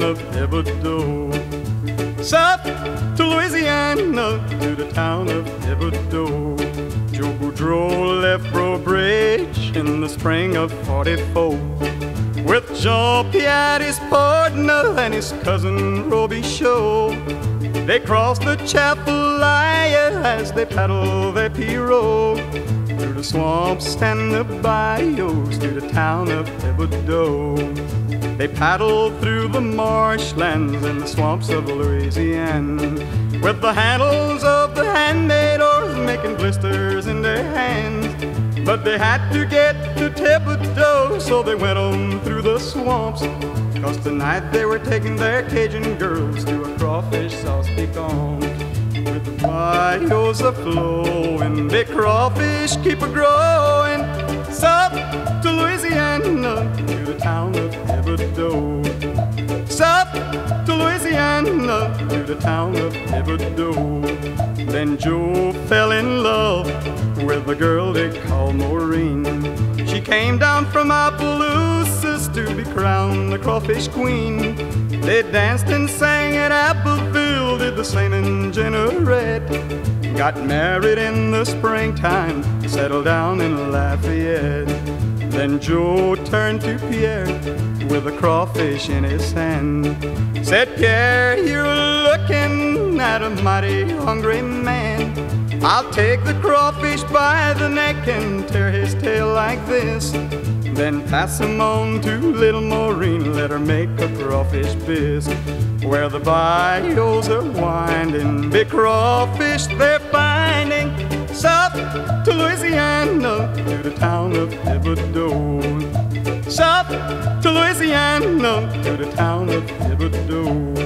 of Thibodeau. South to Louisiana, to the town of Thibodeau. Joe Boudreaux left Bro Bridge in the spring of '44 with Jean-Pierre, his partner, and his cousin Robichaud. They crossed the Chapelaya as they paddled their pirogue through the swamps and the bayous to the town of Thibodeau. They paddled through the marshlands and the swamps of Louisiana with the handles of the handmade oars making blisters in their hands. But they had to get to Thibodeau, so they went on through the swamps, 'cause tonight they were taking their Cajun girls to a crawfish sauce piquant. With the bayous a-flowing, big crawfish keep a-growing. South to Louisiana, to the town of Thibodeau. South to Louisiana, to the town of Thibodeau. Then Joe fell in love with a girl they called Maureen. She came down from Opelousas to be crowned the crawfish queen. They danced and sang at Appleville, did the same in Jeanneret. Got married in the springtime, settled down in Lafayette. Then Joe turned to Pierre with a crawfish in his hand. Said, Pierre, you're looking at a mighty hungry man. I'll take the crawfish by the neck and tear his tail like this. Then pass him on to little Maureen, let her make a crawfish bisque. Where the bayous are winding, big crawfish they're finding. South to Louisiana, to the town of Thibodeau. South to Louisiana, to the town of Thibodeau.